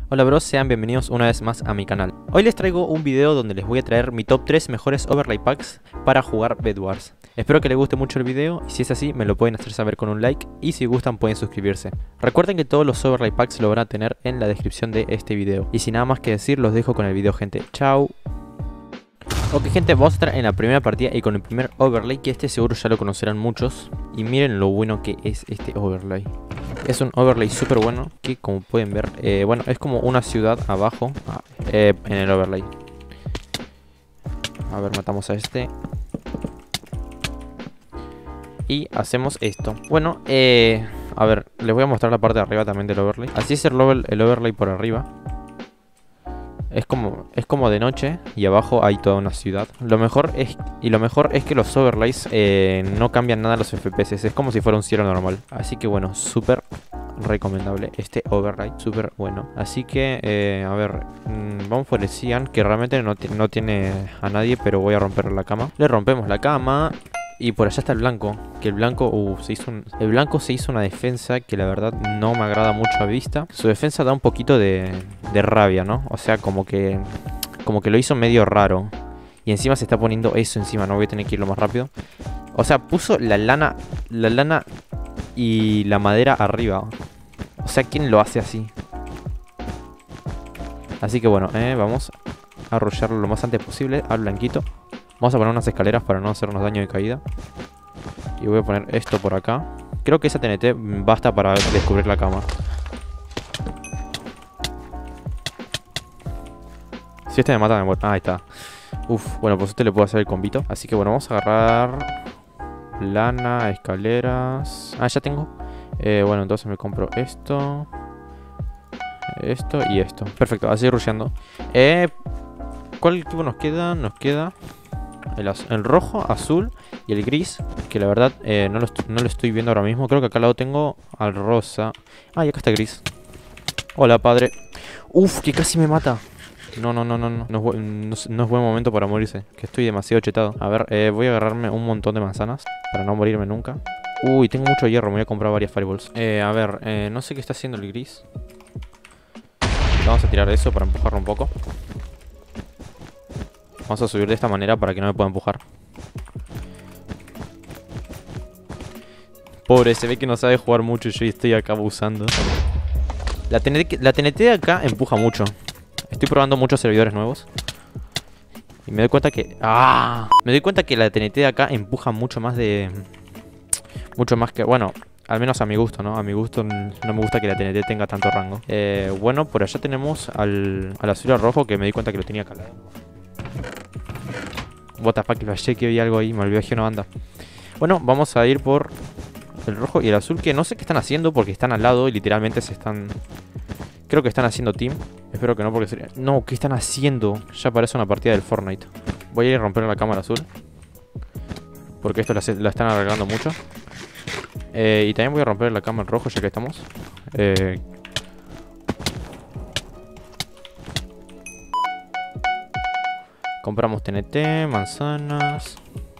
Hola bros, sean bienvenidos una vez más a mi canal. Hoy les traigo un video donde les voy a traer mi top 3 mejores overlay packs para jugar Bed Wars. Espero que les guste mucho el video y si es así me lo pueden hacer saber con un like y si gustan pueden suscribirse. Recuerden que todos los overlay packs lo van a tener en la descripción de este video. Y sin nada más que decir los dejo con el video, gente. Chao. Ok, gente, vamos a estar en la primera partida y con el primer overlay, que este seguro ya lo conocerán muchos. Y miren lo bueno que es este overlay. Es un overlay súper bueno que, como pueden ver, bueno, es como una ciudad abajo en el overlay. A ver, matamos a este. Y hacemos esto. Bueno, a ver, les voy a mostrar la parte de arriba también del overlay. Así es el overlay por arriba. Es como de noche y abajo hay toda una ciudad. Lo mejor es que los overlays no cambian nada los FPS. Es como si fuera un cielo normal. Así que bueno, súper recomendable este overlay, súper bueno. Así que, a ver, vamos por el Cyan, que realmente no tiene a nadie, pero voy a romper la cama. Le rompemos la cama. Y por allá está el blanco, que el blanco, el blanco se hizo una defensa que la verdad no me agrada mucho a vista. Su defensa da un poquito de rabia, ¿no? O sea, como que lo hizo medio raro. Y encima se está poniendo eso encima, no voy a tener que irlo más rápido. O sea, puso la lana y la madera arriba. O sea, ¿quién lo hace así? Así que bueno, vamos a arrollarlo lo más antes posible al blanquito. Vamos a poner unas escaleras para no hacernos daño de caída. Y voy a poner esto por acá. Creo que esa TNT basta para descubrir la cama. Si este me mata, me muero. Ah, ahí está. Uf, bueno, pues este le puedo hacer el combito. Así que bueno, vamos a agarrar lana, escaleras. Ah, ya tengo. Bueno, entonces me compro esto. Esto y esto. Perfecto, así rusheando. ¿Cuál equipo nos queda? Nos queda el rojo, azul y el gris, que la verdad no lo estoy viendo ahora mismo. Creo que acá al lado tengo al rosa. Ah, y acá está el gris. Hola, padre. Uf, que casi me mata. No es buen momento para morirse, que estoy demasiado chetado. A ver, voy a agarrarme un montón de manzanas para no morirme nunca. Uy, tengo mucho hierro, me voy a comprar varias fireballs. A ver, no sé qué está haciendo el gris. Vamos a tirar eso para empujarlo un poco. Vamos a subir de esta manera para que no me pueda empujar. Pobre, se ve que no sabe jugar mucho y yo estoy acá abusando. La TNT de acá empuja mucho. Estoy probando muchos servidores nuevos. Y me doy cuenta que... ¡Ah! Me doy cuenta que la TNT de acá empuja mucho más de... Mucho más que... Bueno, al menos a mi gusto, ¿no? A mi gusto no me gusta que la TNT tenga tanto rango. Bueno, por allá tenemos al azul y al rojo, que me di cuenta que lo tenía calado. What the fuck, fallé que vi algo ahí, me olvidé que no anda. Bueno, vamos a ir por el rojo y el azul, que no sé qué están haciendo porque están al lado y literalmente se están... Creo que están haciendo team. Espero que no, porque sería... No, ¿qué están haciendo? Ya parece una partida del Fortnite. Voy a ir a romper la cámara azul, porque esto la están arreglando mucho. Y también voy a romper la cámara rojo ya que estamos. Compramos TNT, manzanas.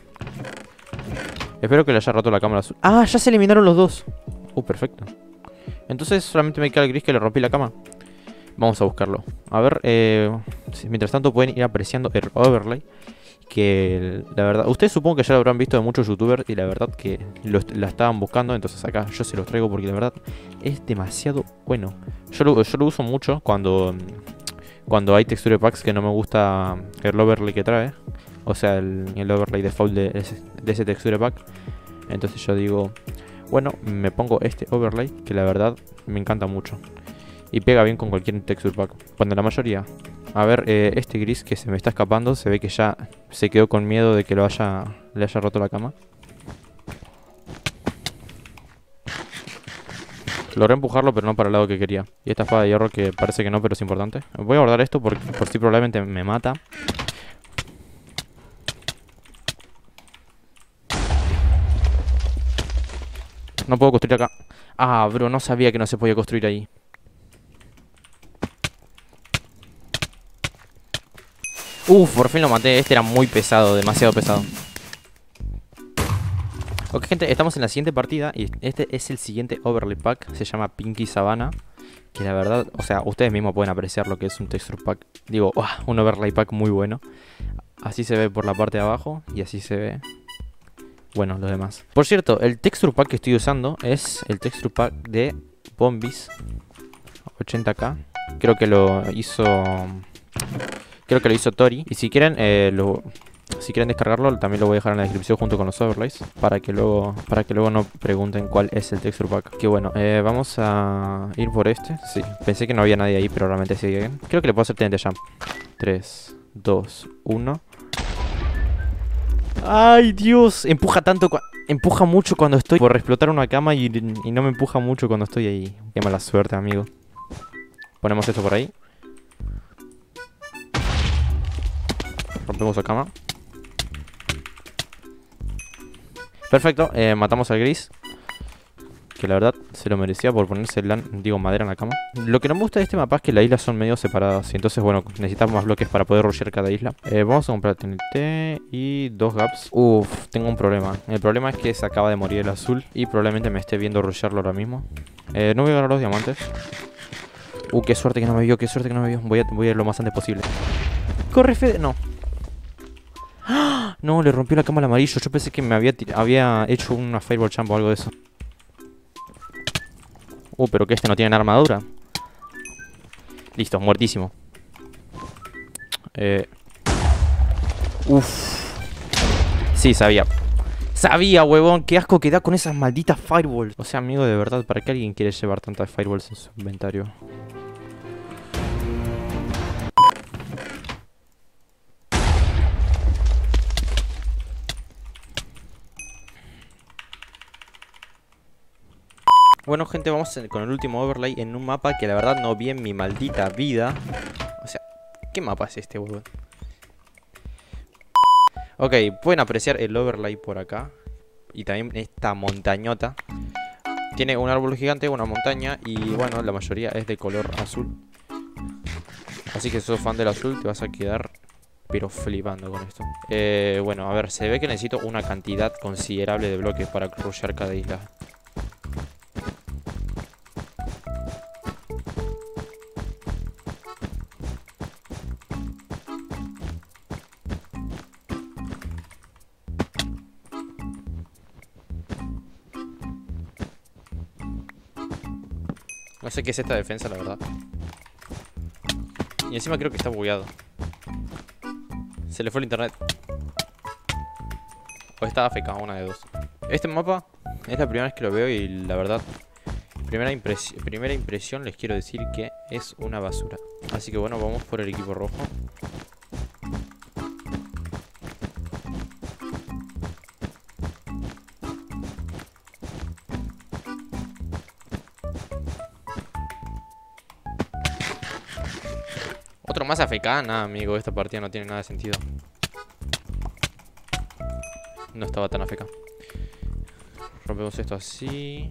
Espero que le haya roto la cámara azul. ¡Ah! Ya se eliminaron los dos. Perfecto. Entonces solamente me queda el gris, que le rompí la cama. Vamos a buscarlo. A ver, mientras tanto pueden ir apreciando el overlay, que la verdad, ustedes supongo que ya lo habrán visto de muchos youtubers y la verdad que la estaban buscando. Entonces acá yo se los traigo porque la verdad es demasiado bueno. Yo lo uso mucho cuando hay texture packs que no me gusta el overlay que trae. O sea, el overlay default de ese texture pack. Entonces yo digo, bueno, me pongo este overlay que la verdad me encanta mucho. Y pega bien con cualquier texture pack. Cuando la mayoría... A ver, este gris que se me está escapando, se ve que ya se quedó con miedo de que le haya roto la cama. Logré empujarlo, pero no para el lado que quería. Y esta espada de hierro que parece que no, pero es importante. Voy a guardar esto por si probablemente me mata. No puedo construir acá. Ah, bro, no sabía que no se podía construir ahí. Por fin lo maté. Este era muy pesado, demasiado pesado. Ok, gente, estamos en la siguiente partida y este es el siguiente overlay pack. Se llama Pinky Savannah. Que la verdad, o sea, ustedes mismos pueden apreciar lo que es un texture pack. Digo, un overlay pack muy bueno. Así se ve por la parte de abajo y así se ve, bueno, los demás. Por cierto, el texture pack que estoy usando es el texture pack de Bombis 80K. Creo que lo hizo Tori. Y si quieren, si quieren descargarlo, también lo voy a dejar en la descripción junto con los overlays. Para que luego no pregunten cuál es el texture pack. Que bueno, vamos a ir por este. Sí, pensé que no había nadie ahí, pero realmente sí. Creo que le puedo hacer TNT jump. 3, 2, 1. ¡Ay, Dios! Empuja mucho cuando estoy por explotar una cama y no me empuja mucho cuando estoy ahí. Qué mala suerte, amigo. Ponemos esto por ahí. Rompemos la cama. Perfecto, matamos al gris. Que la verdad se lo merecía por ponerse madera en la cama. Lo que no me gusta de este mapa es que las islas son medio separadas. Y entonces, bueno, necesitamos más bloques para poder rushear cada isla. Vamos a comprar TNT y 2 gaps. Uf, tengo un problema. El problema es que se acaba de morir el azul. Y probablemente me esté viendo rushearlo ahora mismo. No voy a ganar los diamantes. Qué suerte que no me vio, qué suerte que no me vio. Voy a ir lo más antes posible. Corre, Fede. No. ¡Ah! No, le rompió la cama al amarillo. Yo pensé que me había hecho una fireball jump o algo de eso. Pero que este no tiene armadura. Listo, muertísimo. Sí, sabía. Sabía, huevón. Qué asco que da con esas malditas fireballs. O sea, amigo, de verdad, ¿para qué alguien quiere llevar tantas fireballs en su inventario? Bueno, gente, vamos con el último overlay en un mapa que la verdad no vi en mi maldita vida. O sea, ¿qué mapa es este, huevón? Ok, pueden apreciar el overlay por acá. Y también esta montañota. Tiene un árbol gigante, una montaña. Y bueno, la mayoría es de color azul. Así que si sos fan del azul, te vas a quedar pero flipando con esto. Bueno, a ver, se ve que necesito una cantidad considerable de bloques para rushear cada isla. No sé qué es esta defensa, la verdad. Y encima creo que está bugueado. Se le fue el internet. O está AFK, una de dos. Este mapa es la primera vez que lo veo y la verdad, primera impresión les quiero decir que es una basura. Así que bueno, vamos por el equipo rojo. Otro más AFK, nada, amigo, esta partida no tiene nada de sentido. No estaba tan AFK. Rompemos esto así.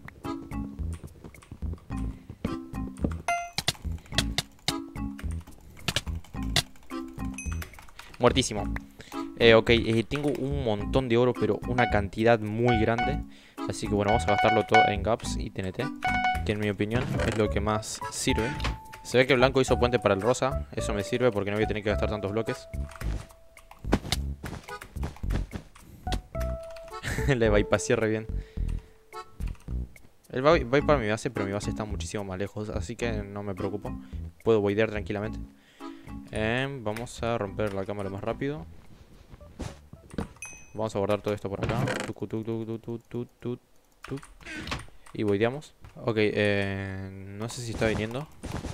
Muertísimo. Ok, tengo un montón de oro, pero una cantidad muy grande. Así que bueno, vamos a gastarlo todo en gaps y TNT, que en mi opinión es lo que más sirve. Se ve que el blanco hizo puente para el rosa. Eso me sirve porque no voy a tener que gastar tantos bloques. Le bypassé re bien. Él va para mi base, pero mi base está muchísimo más lejos, así que no me preocupo. Puedo voidear tranquilamente. Vamos a romper la cámara más rápido. Vamos a guardar todo esto por acá. Y voideamos. Ok, no sé si está viniendo.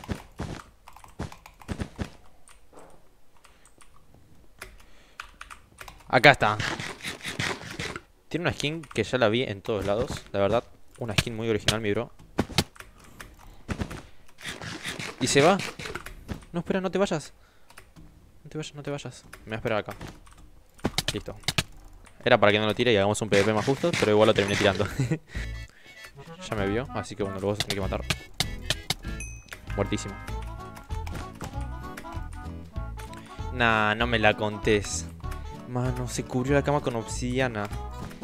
Acá está. Tiene una skin que ya la vi en todos lados. La verdad, una skin muy original, mi bro. Y se va. No, espera, no te vayas. No te vayas, no te vayas. Me voy a esperar acá. Listo. Era para que no lo tire y hagamos un PvP más justo, pero igual lo terminé tirando. Ya me vio, así que bueno, lo vas a tener que matar. Muertísimo. Nah, no me la contés. Mano, se cubrió la cama con obsidiana.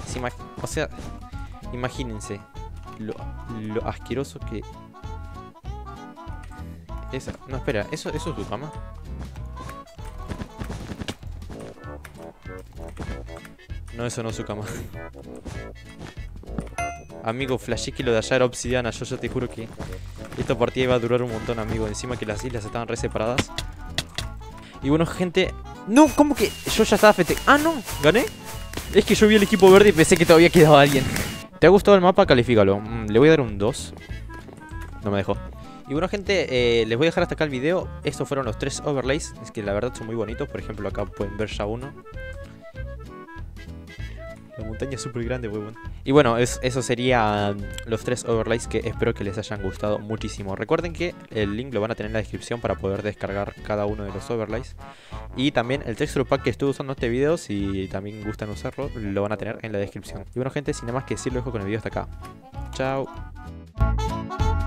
O sea, imagínense lo asqueroso que Esa. No, espera, ¿eso es tu cama? No, eso no es su cama. Amigo, flashé que lo de allá era obsidiana. Yo te juro que esta partida iba a durar un montón, amigo. Encima que las islas estaban re separadas. Y bueno, gente... No, ¿cómo que? Yo ya estaba fete... Ah, no, gané. Es que yo vi el equipo verde y pensé que todavía quedaba alguien. ¿Te ha gustado el mapa? Califícalo. Le voy a dar un 2. No me dejó. Y bueno, gente, les voy a dejar hasta acá el video. Estos fueron los 3 overlays. Es que la verdad son muy bonitos. Por ejemplo, acá pueden ver ya uno. La montaña es súper grande, huevón. Y bueno, eso serían los 3 overlays que espero que les hayan gustado muchísimo. Recuerden que el link lo van a tener en la descripción para poder descargar cada uno de los overlays. Y también el texture pack que estuve usando en este video, si también gustan usarlo, lo van a tener en la descripción. Y bueno, gente, sin nada más que decir, lo dejo con el video hasta acá. Chao.